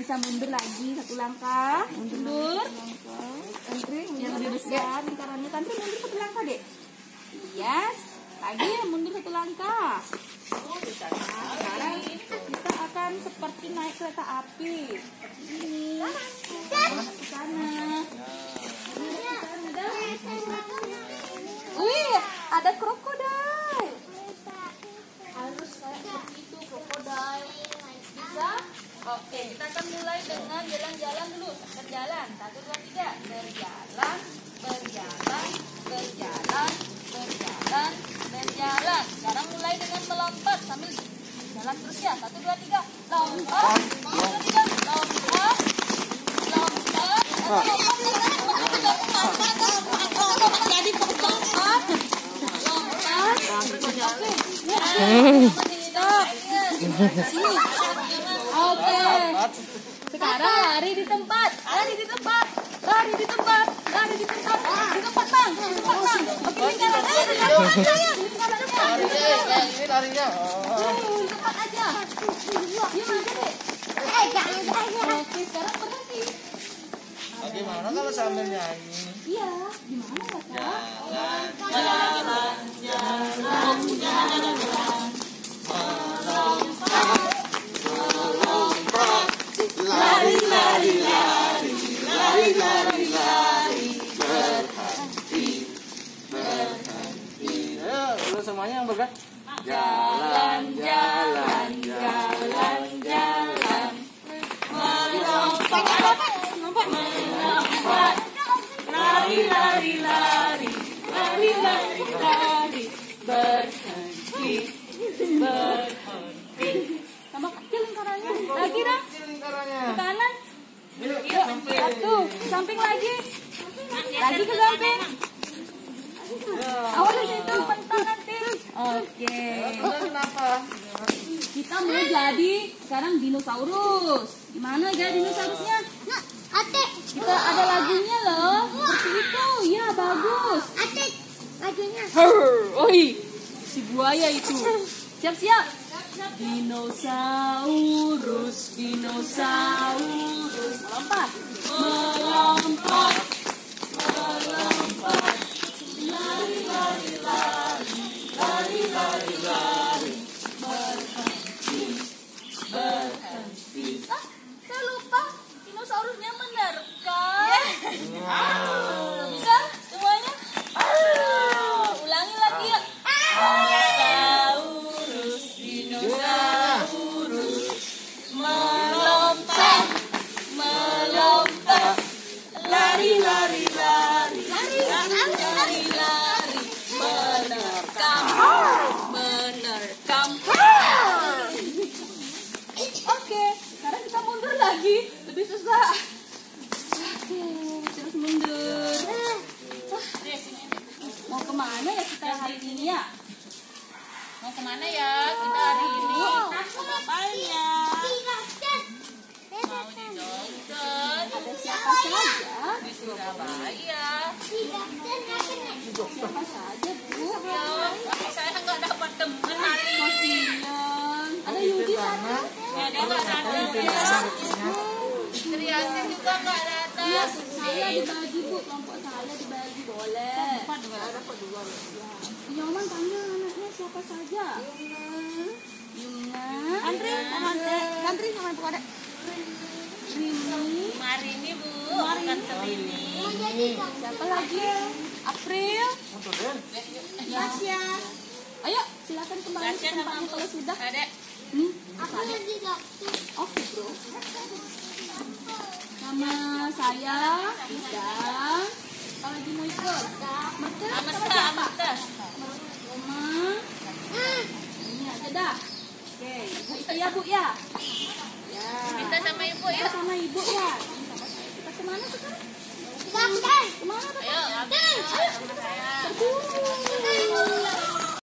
bisa mundur lagi 1 langkah. Mundur. Yang lebih besar lingkarannya. Tantri mundur 1 langkah, Dek. Yes. Lagi mundur 1 langkah. Sekarang kita akan seperti naik kereta api. Ini. Ke sana. Wih, ada krokodil. Harus kayak begitu krokodil. Bisa? Oke, kita akan mulai dengan jalan-jalan dulu. Berjalan. 1, 2, 3. Berjalan, berjalan, berjalan, berjalan, berjalan. Sekarang mulai dengan melompat sambil jalan terus ya. 1, 2, 3. Lompat. 1, 2, 3. Lompat. Lompat. Jadi lompat. Stop. Sini. Oke. Sekarang lari di tempat. Lari di tempat. Lari di tempat. Lari di tempat. Di tempat, Bang. Di tempat, Bang. Oke, lingkaran. Ini larinya. Di tempat aja. Diam aja, Dek. Oke, sekarang berhenti. Bagaimana kalau sambil nyanyi? Iya, gimana ya, Kak? Jalan, jalan, jalan, jalan. Lari, lari, lari, lari, lari, lari, berhenti, berhenti. Ayo, lu semuanya yang bergerak. Jalan, jalan, jalan, jalan. Melompat, melompat. Lari, lari, lari, lari, lari, lari. Berhenti, berhenti. Tambah kecil lingkarannya. Lagi, Ram. Ke kanan. Yuk, Satu. Samping lagi. Lagi ke samping. Awas di situ, pentok nanti. Oke. Kenapa? Kita mau jadi sekarang dinosaurus. Gimana ya dinosaurusnya? Atik. Kita ada lagunya loh. Seperti itu. Ya, bagus. Atik. Lagunya. Oi, si buaya itu. Siap-siap. Dinosaurus, dinosaurus. Melompat. Melompat. Melompat. Lari, lari, lari. Lari, lari, lari. Berhenti. Berhenti. Ah, saya lupa. Dinosaurusnya menerkam. Bisa semuanya? Ulangi lagi ya. Dinosaurus, dinosaurus. Melompat, melompat. Lari, lari, lari. Lari, lari, lari. Menerkam, menerkam. Oke, sekarang kita mundur lagi. Lebih susah. Oke, terus mundur. Mau kemana ya kita hari ini ya? Mau kemana ya kita hari ini? Mau ngapain ya? Mau di dokter. Ada siapa saja? Di Surabaya. Siapa saja, Bu? Ya, tapi saya nggak dapat teman hari ini. Kasihan. Ada Yudi sana. Ya, dia nggak datang ya. Triasin juga nggak datang. Iya, saya dibagi, Bu. Kelompok saya dibagi, boleh. Nyoman panggil anaknya siapa saja? Yumna. Andri sama Bu ada. Rini. Marini, Bu. Bukan Selini. Siapa lagi? April. Tasya. Ayo, silakan kembali ke Tasya sama tempatnya Bu. kalau sudah. Ada. Aku lagi dokter. Oke, Bro. Nama saya dan kalau lagi mau ikut. Merta sama siapa? Amata. Oma. Ini aja dah. Oke, Bu itu ya, Bu ya. Ya. Kita sama Ibu Kita ya. sama Ibu ya. Kita kemana sekarang? Dokter. Kemana, Pak? Ayo, ambil sama saya. Aduh.